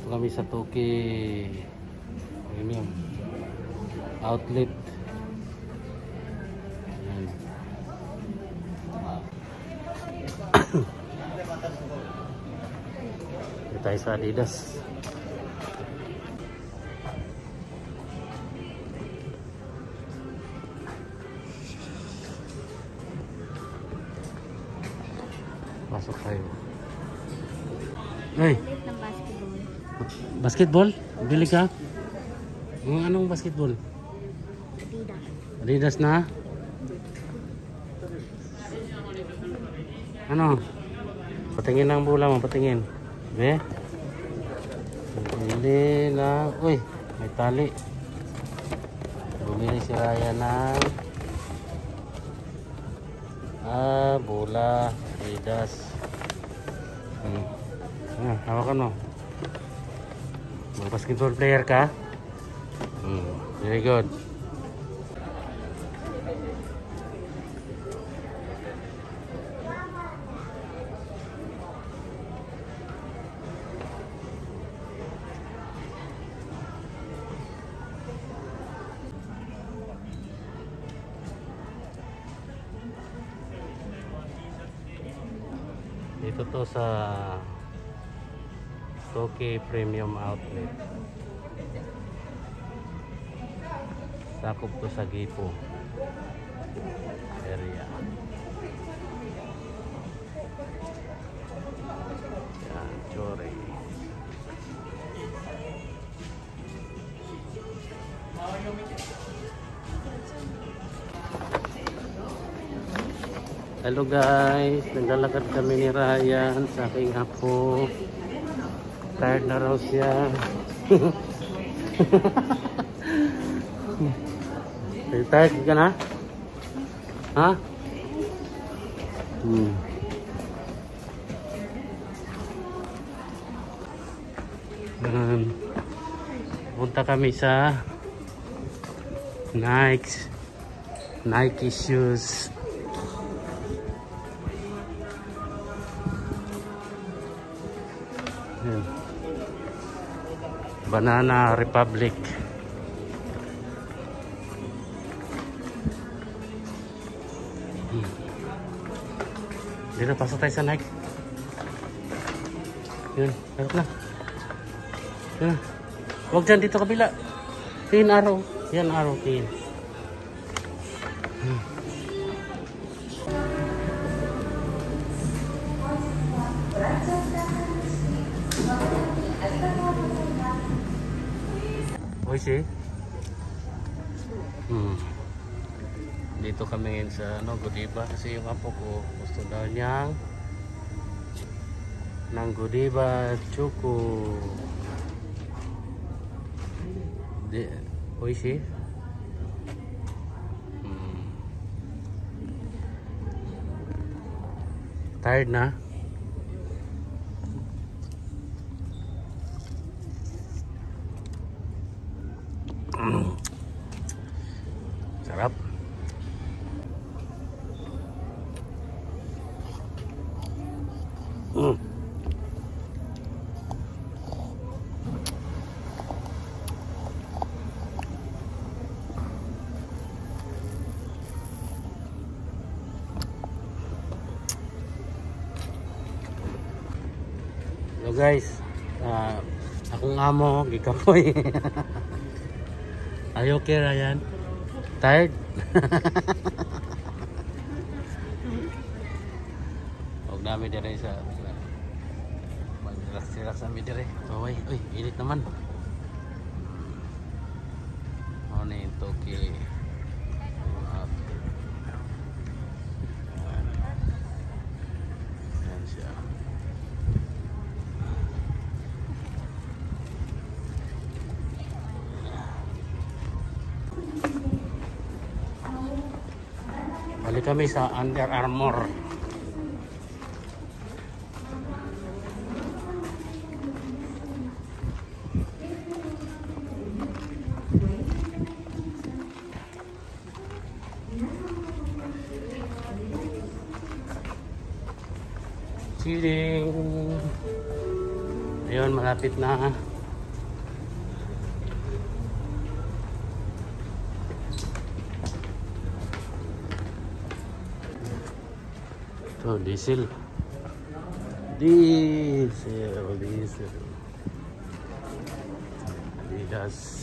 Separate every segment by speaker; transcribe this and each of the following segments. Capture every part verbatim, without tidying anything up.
Speaker 1: kami sa Tokyo Premium Outlet. Ayan. Dito tayo sa Adidas. Pasok tayo. Hey.
Speaker 2: Ng basketball.
Speaker 1: Basketball? Bili ka? Ang anong basketball?
Speaker 2: Adidas.
Speaker 1: Adidas na? Ano? Patingin ang bola mo, patingin. Be? Bili na. Uy, may tali. Bumili si Raya ng ah, bola. Adidas. Hmm. Ah, hawakan mo. Mga basketball player ka? Hmm. Very good. Dito to sa Tokyo Premium Outlet. Sakop to sa Gipo area. Yan, Chore. Hello guys, naglalakad kami ni Ryan sa aking apo. Tired na raw siya. Tired ka na? Ha? Hmm. Um, punta kami sa Nike Nike shoes. Ayan. Banana Republic. Hmm. Dito, pasok tayo sa Nike. Yun, harap na. Yun. Huwag dyan, dito kabila. Tingin araw. Yan araw, tingin. Hmm. Oishi. Hmm. Dito kami ngayon sa ano, Godiva kasi yung apo ko gusto daw niyang ng Godiva Choco. De, Oishi. Hmm. Tired na? Sarap. Mm. So guys, uh, akong amo gikapoy. Are you okay, Ryan? Tired? Huwag namin dire sa mag-relax-relax namin dire. Uy, uy, init naman. Ano na yung Tokyo? Yan siya. Balik kami sa Under Armour. Chilling. Ayun, malapit na. Oh, diesel. Diesel, diesel. Adidas.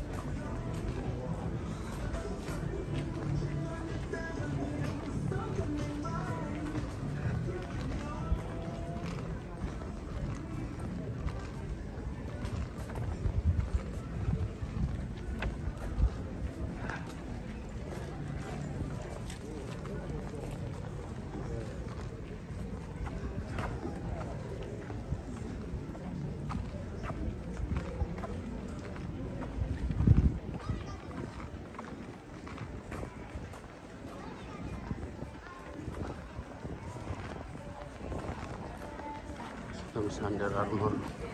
Speaker 1: Sa Under Armour.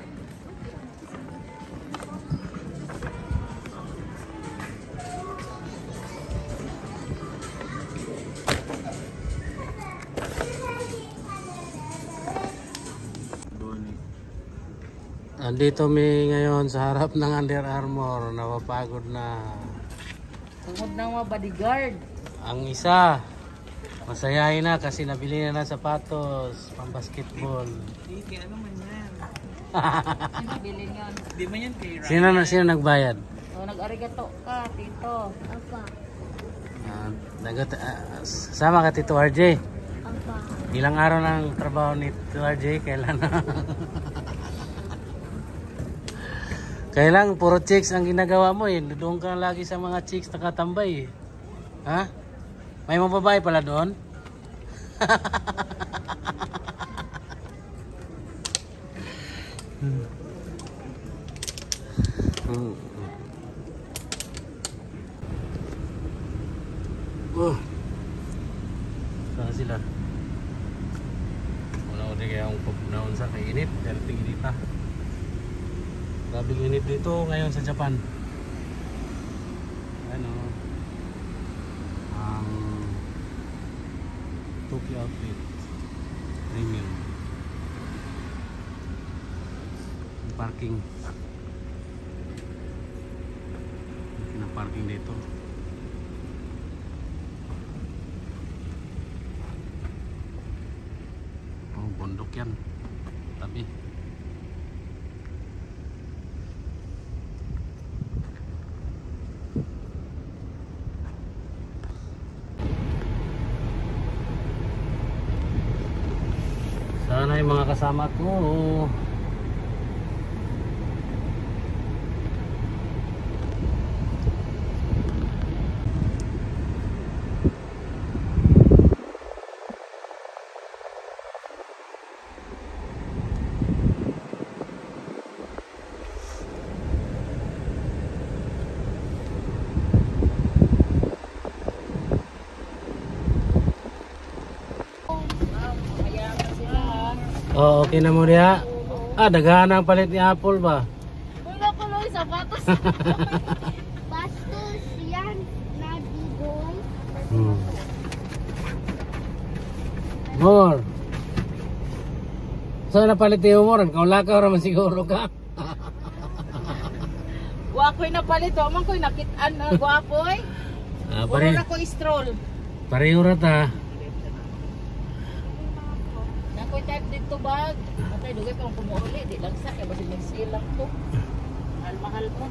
Speaker 1: Andito mi ngayon sa harap ng Under Armour. Napapagod na.
Speaker 3: Tungod ng mga bodyguard.
Speaker 1: Ang isa, masayahin na kasi nabili na ng sapatos pang basketball.
Speaker 3: Hindi, ano man yan? Sino bilhin yun? Di man yan kay Ryan?
Speaker 1: Sino na sino nagbayad?
Speaker 3: O, nag-arigato ka, tito.
Speaker 2: Apa.
Speaker 1: Uh, nagot, uh, sama ka Tito R J.
Speaker 2: Apa.
Speaker 1: Ilang araw ng trabaho ni Tito R J, kailan na? Kailang puro chicks ang ginagawa mo eh. Doon ka lagi sa mga chicks nakatambay eh. Ha? May mga babae pala doon? hmm. Hmm. Oh. Saan sila? Wala ko din kaya akong pagpunaon sa kainit. Dahil tingin pa. Grabing init dito ngayon sa Japan. Ano? Ang Tokyo outfit premium. Yung parking. Na parking dito. Oh, bundok yan. Tabi. Sana yung mga kasama ko. Oh, okay na mo diya. Ah, daghan ang palit ni Apple ba?
Speaker 3: Wala ko lang sapatos.
Speaker 2: Bastos yan. Nabigoy.
Speaker 1: Hmm. More. So na palit ni Humor, kung lakaw raman siguro ka.
Speaker 3: Guwapoy na palit. O man ko'y nakitaan na guwapoy.
Speaker 1: Ah,
Speaker 3: Puro
Speaker 1: pare
Speaker 3: na ko stroll.
Speaker 1: pareho ra ta.
Speaker 3: Nako'y type dito bag. Matay, dugay kang kumuuli. Di lang sa. Kaya basi nagsilang to. Mahal-mahal mo.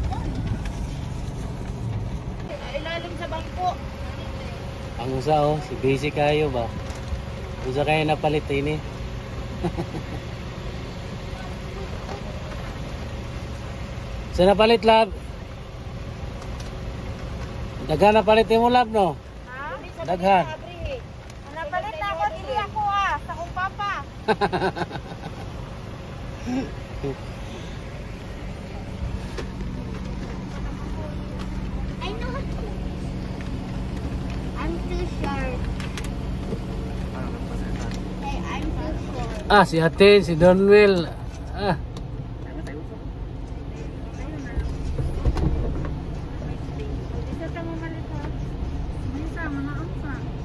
Speaker 3: Ilalim sa bangko.
Speaker 1: Ang usa oh, si basic kayo ba? Usa kayo na palit ini. Sa napalit lab. Daghan na palit mo lab no?
Speaker 3: Ha?
Speaker 1: Daghan.
Speaker 3: Napalit na ako. Dili ako ah. Sa kong papa.
Speaker 2: I know. I'm too short. Hey, I'm too short.
Speaker 1: Ah, si Ate, si Donwell. Ah,
Speaker 3: Isa ta mo malit ha. Isa, manaam sa.